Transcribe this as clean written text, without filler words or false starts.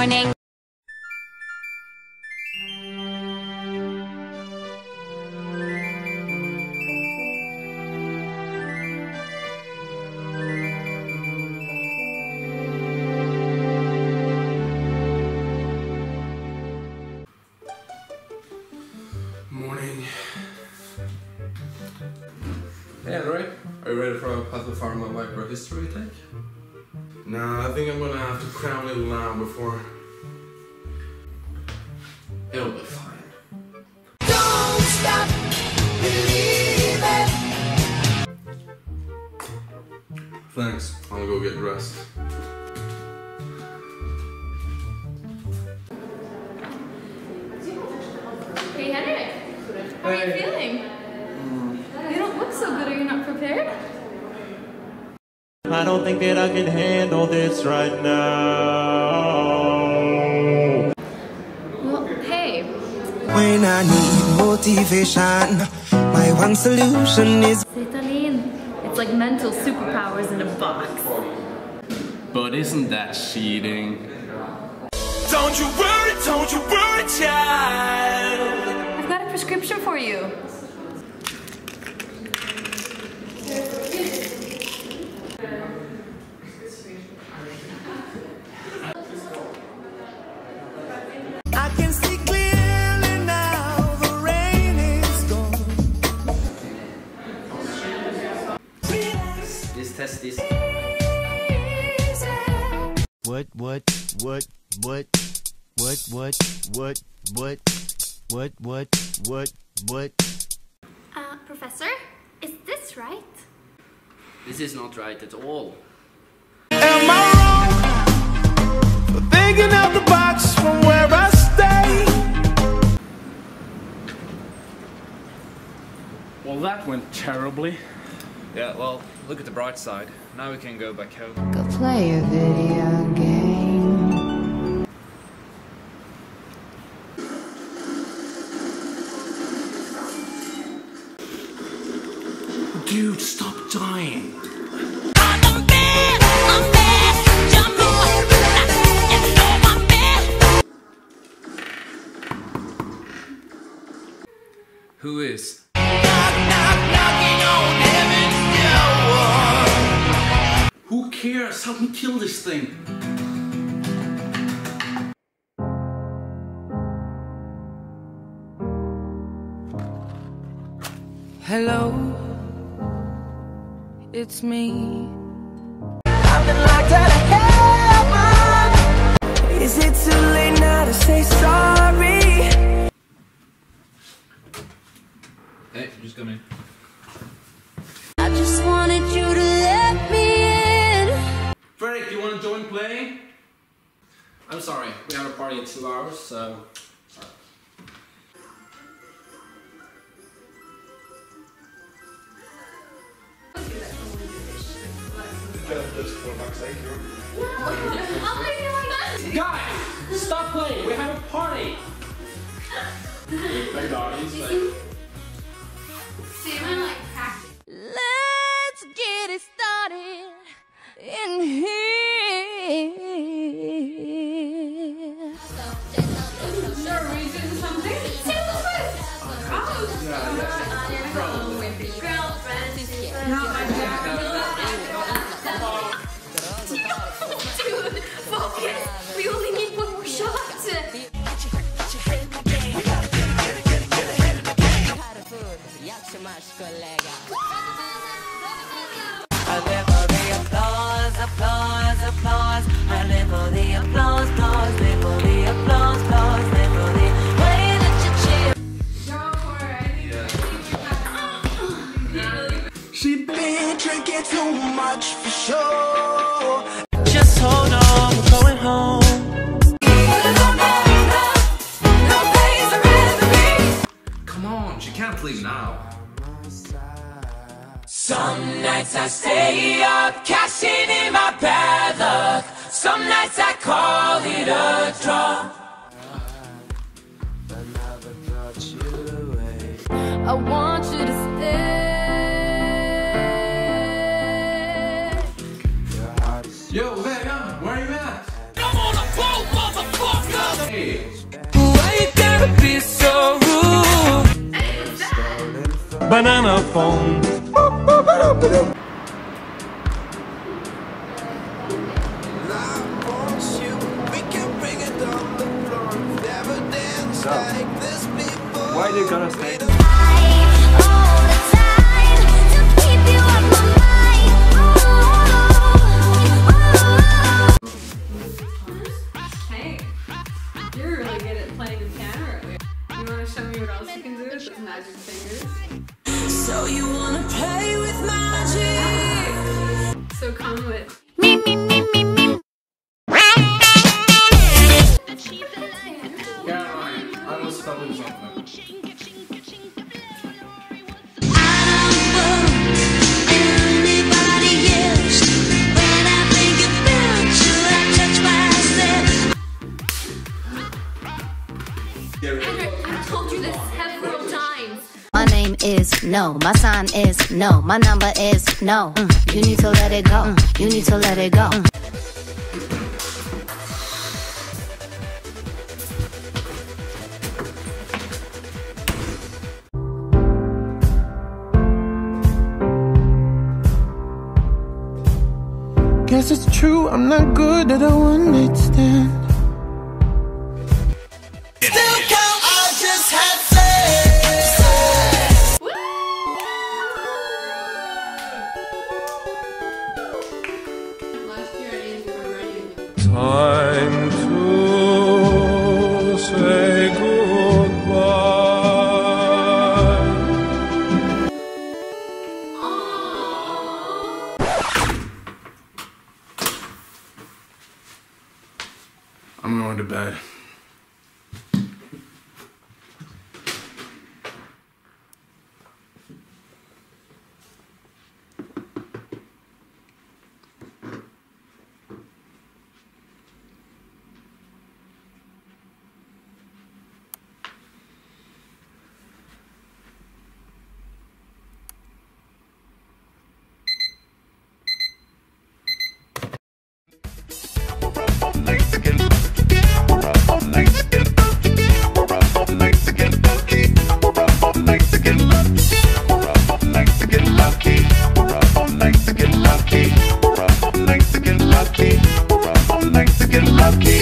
morning. Morning. Hey Android, are you ready for a Pathlopharma microhistory take? Nah, I think I'm gonna have to cram a little now before. It'll be fine. Don't stop believing. Thanks, I'll go get dressed. Hey Henrik, how are you feeling? You don't look so good. Are you not prepared? I don't think that I can handle this right now. Well, hey. When I need motivation, my one solution is Ritalin. It's like mental superpowers in a box. But isn't that cheating? don't you worry, child. I've got a prescription for you. I can see clearly now, the rain is gone. This test is. What? Professor, is this right? This is not right at all. Am I wrong for thinking out the box from where I stay? Well, that went terribly. Yeah, well, look at the bright side. Now we can go back home. Go play a video game. Dude, stop dying. Who is? Who cares? Help me kill this thing. Hello, it's me. I've been locked out of heaven. Is it too late now to say sorry? Hey, just come in. I just wanted you to let me in. Fredrik, do you want to join playing? I'm sorry, we have a party in 2 hours, so... Sorry. Guys, stop playing. We have a party. Play Darties. Let's get it started in here. Sure, are you doing something? Taylor Swift! Oh, dude, focus! We only need one more shot! I live for the applause, applause, applause. I live for the applause, applause, live for the applause, applause, live for the way that you cheer. She been drinking too much for sure. Just hold on, we're going home. Come on, she can't leave now. Some nights I stay up, cashing in my bad luck. Some nights I call it a draw. I want you to stay. Yo, Vega, where are you at? I'm on a boat, motherfucker. banana phone. Why do you gotta stay? all the time to keep you on my mind. Hey, you're really good at playing the piano earlier. You want to show me what else you can do with those magic fingers? So you wanna play with magic? So come with. Caroline, I must tell you something. Anybody else? When I think about you, I touch myself. I've told you this several times. My name is no, my sign is no, my number is no. You need to let it go. You need to let it go. Guess it's true, I'm not good at a one-night stand. Last year I used my writing. Time to say goodbye. I'm going to bed. Lucky.